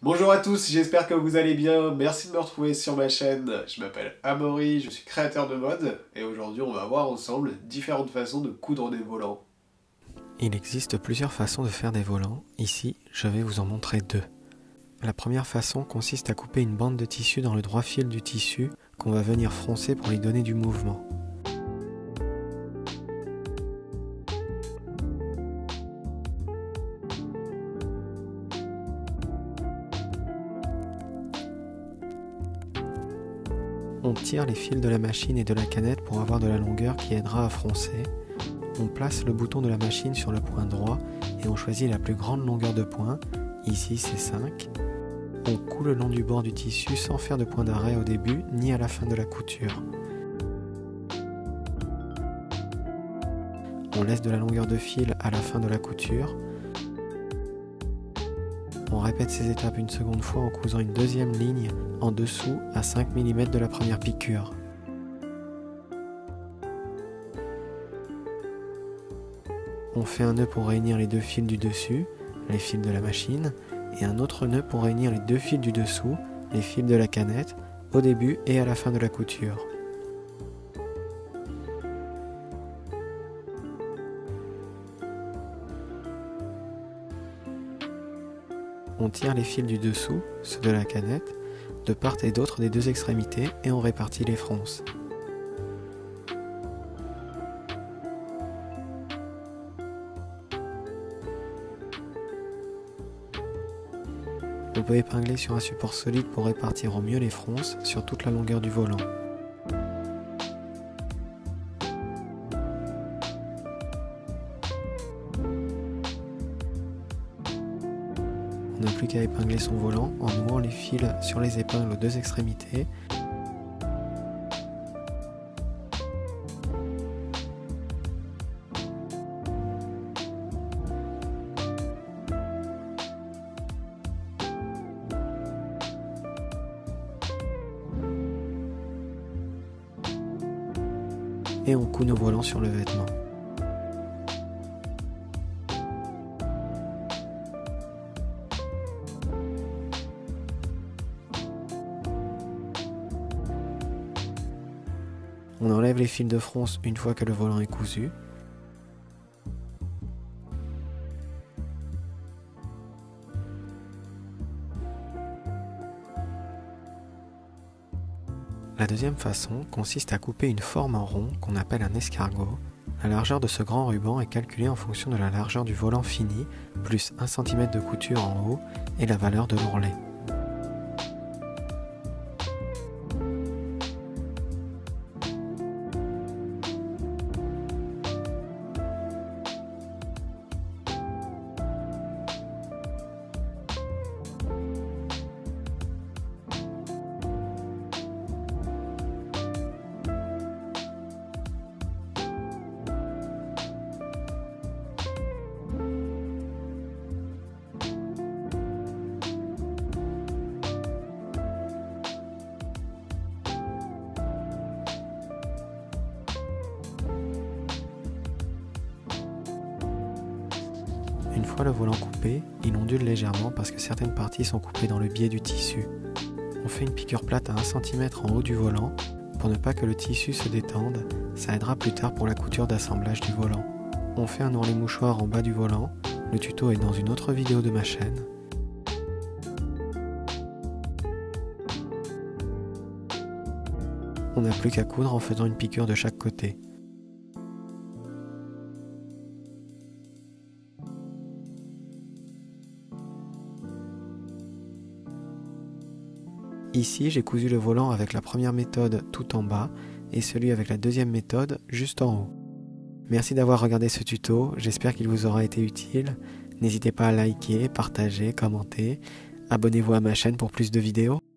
Bonjour à tous, j'espère que vous allez bien, merci de me retrouver sur ma chaîne. Je m'appelle Amaury, je suis créateur de mode et aujourd'hui on va voir ensemble différentes façons de coudre des volants. Il existe plusieurs façons de faire des volants, ici je vais vous en montrer deux. La première façon consiste à couper une bande de tissu dans le droit fil du tissu qu'on va venir froncer pour lui donner du mouvement. On tire les fils de la machine et de la canette pour avoir de la longueur qui aidera à froncer. On place le bouton de la machine sur le point droit et on choisit la plus grande longueur de point, ici c'est 5. On coud le long du bord du tissu sans faire de point d'arrêt au début ni à la fin de la couture. On laisse de la longueur de fil à la fin de la couture. On répète ces étapes une seconde fois en cousant une deuxième ligne en dessous à 5 mm de la première piqûre. On fait un nœud pour réunir les deux fils du dessus, les fils de la machine, et un autre nœud pour réunir les deux fils du dessous, les fils de la canette, au début et à la fin de la couture. On tire les fils du dessous, ceux de la canette, de part et d'autre des deux extrémités et on répartit les fronces. On peut épingler sur un support solide pour répartir au mieux les fronces sur toute la longueur du volant. On n'a plus qu'à épingler son volant en nouant les fils sur les épingles aux deux extrémités. Et on coud nos volants sur le vêtement. On enlève les fils de fronce une fois que le volant est cousu. La deuxième façon consiste à couper une forme en rond qu'on appelle un escargot. La largeur de ce grand ruban est calculée en fonction de la largeur du volant fini, plus 1 cm de couture en haut et la valeur de l'ourlet. Une fois le volant coupé, il ondule légèrement parce que certaines parties sont coupées dans le biais du tissu. On fait une piqûre plate à 1 cm en haut du volant pour ne pas que le tissu se détende, ça aidera plus tard pour la couture d'assemblage du volant. On fait un ourlet mouchoir en bas du volant, le tuto est dans une autre vidéo de ma chaîne. On n'a plus qu'à coudre en faisant une piqûre de chaque côté. Ici, j'ai cousu le volant avec la première méthode tout en bas et celui avec la deuxième méthode juste en haut. Merci d'avoir regardé ce tuto, j'espère qu'il vous aura été utile. N'hésitez pas à liker, partager, commenter. Abonnez-vous à ma chaîne pour plus de vidéos.